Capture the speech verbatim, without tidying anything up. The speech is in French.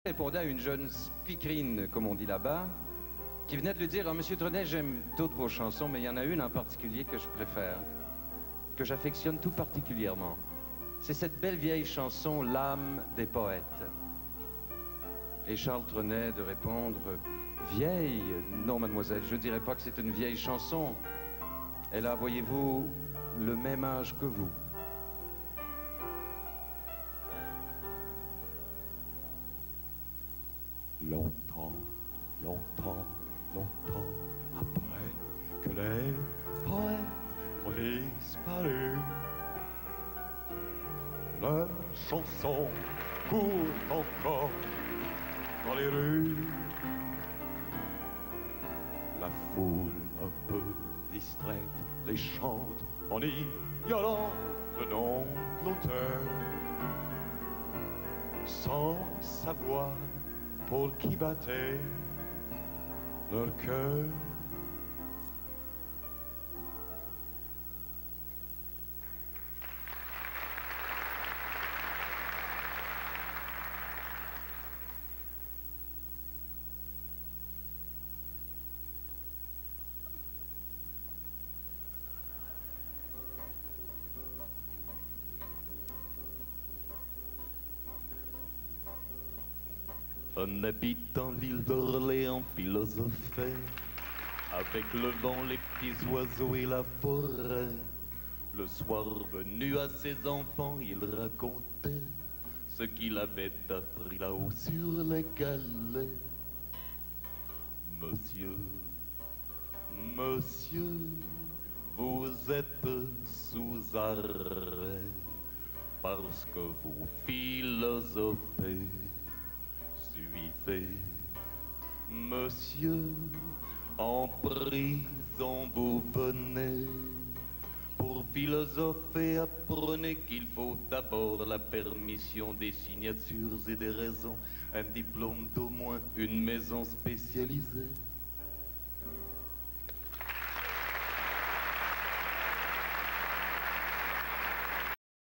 Répondait à une jeune speakerine, comme on dit là-bas, qui venait de lui dire « Ah, Monsieur Trenet, j'aime toutes vos chansons, mais il y en a une en particulier que je préfère, que j'affectionne tout particulièrement. C'est cette belle vieille chanson « L'âme des poètes ». Et Charles Trenet de répondre « Vieille? Non, mademoiselle, je ne dirais pas que c'est une vieille chanson. Elle a, voyez-vous, le même âge que vous. » Longtemps, longtemps, longtemps après que les poètes ont disparu, leurs chansons courent encore dans les rues. La foule un peu distraite les chante en ignorant le nom de l'auteur, sans savoir pour qui battait leur cœur. Un habitant l'île d'Orléans philosophait, avec le vent, les petits oiseaux et la forêt. Le soir venu à ses enfants, il racontait ce qu'il avait appris là-haut sur les galets. Monsieur, monsieur, vous êtes sous arrêt parce que vous philosophez. Suivez, monsieur, en prison vous venez. Pour philosopher, apprenez qu'il faut d'abord la permission des signatures et des raisons, un diplôme d'au moins une maison spécialisée.